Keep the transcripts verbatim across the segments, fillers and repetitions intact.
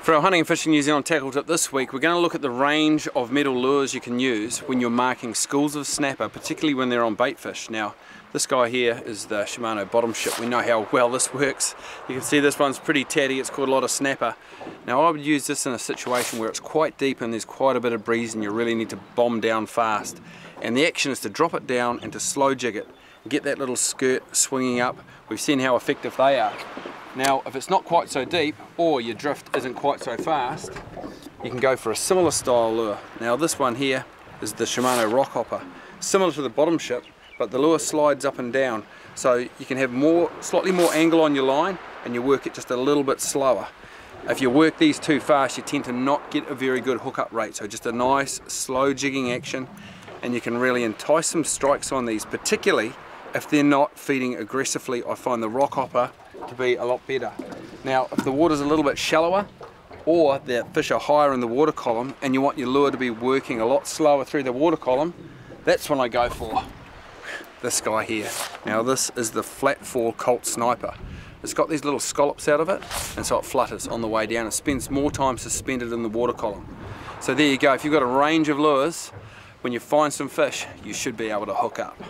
For our Hunting and Fishing New Zealand tackle tip this week, we're going to look at the range of metal lures you can use when you're marking schools of snapper, particularly when they're on bait fish. Now, this guy here is the Shimano bottom ship. We know how well this works. You can see this one's pretty tatty, it's caught a lot of snapper. Now I would use this in a situation where it's quite deep and there's quite a bit of breeze and you really need to bomb down fast. And the action is to drop it down and to slow jig it. Get that little skirt swinging up. We've seen how effective they are. Now, if it's not quite so deep, or your drift isn't quite so fast, you can go for a similar style lure. Now this one here is the Shimano Rock Hopper. Similar to the bottom ship, but the lure slides up and down. So you can have more, slightly more angle on your line, and you work it just a little bit slower. If you work these too fast, you tend to not get a very good hookup rate. So just a nice, slow jigging action, and you can really entice some strikes on these, particularly if they're not feeding aggressively. I find the Rock Hopper to be a lot better. Now, if the water's a little bit shallower, or the fish are higher in the water column, and you want your lure to be working a lot slower through the water column, that's when I go for this guy here. Now this is the Flat four Colt Sniper. It's got these little scallops out of it, and so it flutters on the way down. It spends more time suspended in the water column. So there you go. If you've got a range of lures, when you find some fish, you should be able to hook up.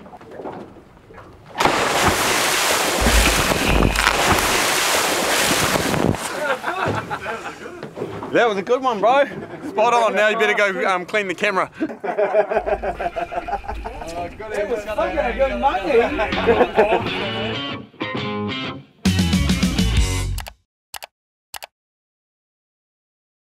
That was a good one, bro. Spot on. Now you better go um, clean the camera. It was fucking a good monkey.